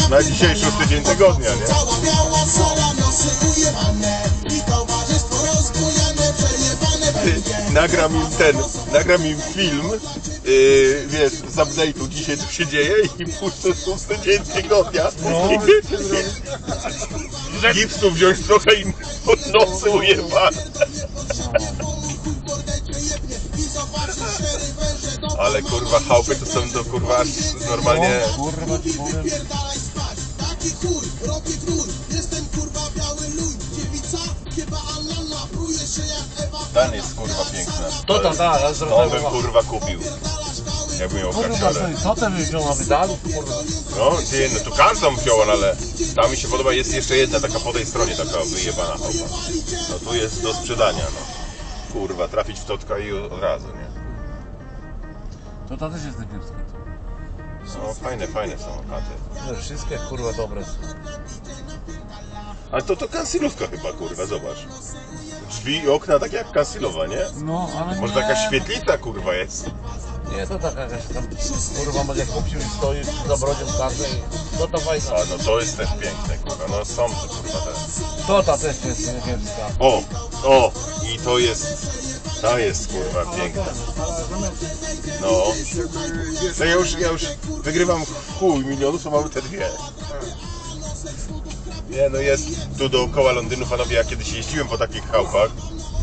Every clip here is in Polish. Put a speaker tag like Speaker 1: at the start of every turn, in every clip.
Speaker 1: Na dzisiejszy tydzień tygodnia, nie? Nagram im film, wiesz, z update'u dzisiaj co się dzieje i puszczę 6 dzień tygodnia. No. Gipsu wziąć trochę i pod nosy ujebane. Ale kurwa chałupy to są do kurwa aż normalnie...
Speaker 2: No, kurwa ci powiem.
Speaker 1: Ten jest kurwa piękna.
Speaker 2: To ja
Speaker 1: to bym kurwa kupił. Jakbym miał karciarę.
Speaker 2: Co ten wziął na wydali? Kurwa.
Speaker 1: No, ty, no tu każdą wziąłem, ale ta mi się podoba, jest jeszcze jedna taka po tej stronie, taka wyjebana chałupa. No tu jest do sprzedania, no. Kurwa, trafić w totka i od razu, nie?
Speaker 2: To też jest kiepskie.
Speaker 1: No fajne są chaty.
Speaker 2: No, wszystkie kurwa dobre są.
Speaker 1: Ale to kancelówka chyba, kurwa, zobacz. Drzwi i okna tak jak kancelowa, nie?
Speaker 2: No, ale
Speaker 1: może
Speaker 2: nie.
Speaker 1: taka świetlica, kurwa, jest.
Speaker 2: Nie, to taka jakaś tam, kurwa, może kupił i stoi za brodzią kartę i to fajna.
Speaker 1: A no to jest też piękne, kurwa, no są te, kurwa, te.
Speaker 2: Ta też jest niebieskka.
Speaker 1: O, i to jest, ta jest, kurwa, piękna. No. No ja już wygrywam w chuj milionów, to mamy te dwie. Nie, no jest tu dookoła Londynu, panowie, ja kiedyś jeździłem po takich chałupach,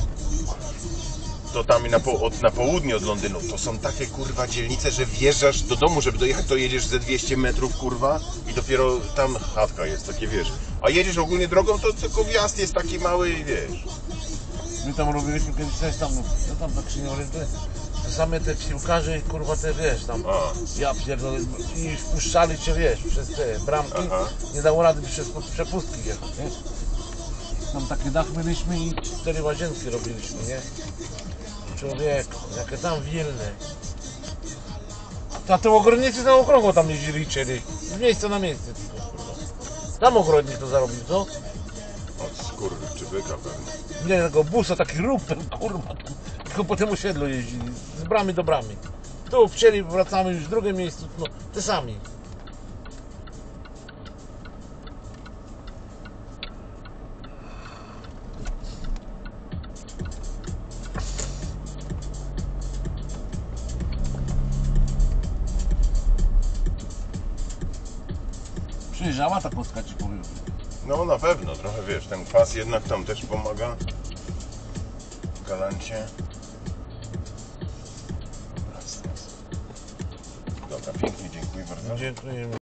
Speaker 1: to tam na południe od Londynu, to są takie kurwa dzielnice, że wjeżdżasz do domu, żeby dojechać, to jedziesz ze 200 metrów, kurwa, i dopiero tam chatka jest, takie, wiesz. A jedziesz ogólnie drogą, to tylko wjazd jest taki mały, wiesz.
Speaker 2: My tam robiliśmy kiedyś coś tam, no tam tak się nie orientuję. To same te piłkarze, kurwa, te wiesz, tam, ja pierdolę, i wpuszczali cię, wiesz, przez te bramki, nie dało rady przez przepustki jechać, nie? Tam taki dach mieliśmy i 4 łazienki robiliśmy, nie? Człowieku, jakie tam wilne. A te ogrodnicy na okrągło tam jeździli i cieli. Z miejsca na miejsce. Tam ogrodnik to zarobił, co?
Speaker 1: Od skurwy czy byka pewnie.
Speaker 2: Nie, tego busa, taki rupel, kurwa. Tylko po tym osiedlu jeździli, z bramy do bramy. Tu wcieli, wracamy już w drugim miejscu, no, te sami. Przyjrzała ta kostka, ci powiem.
Speaker 1: No na pewno, trochę wiesz, ten kwas jednak tam też pomaga. Galancie. Dobra, pięknie, dziękuję bardzo.
Speaker 2: Dziękuję.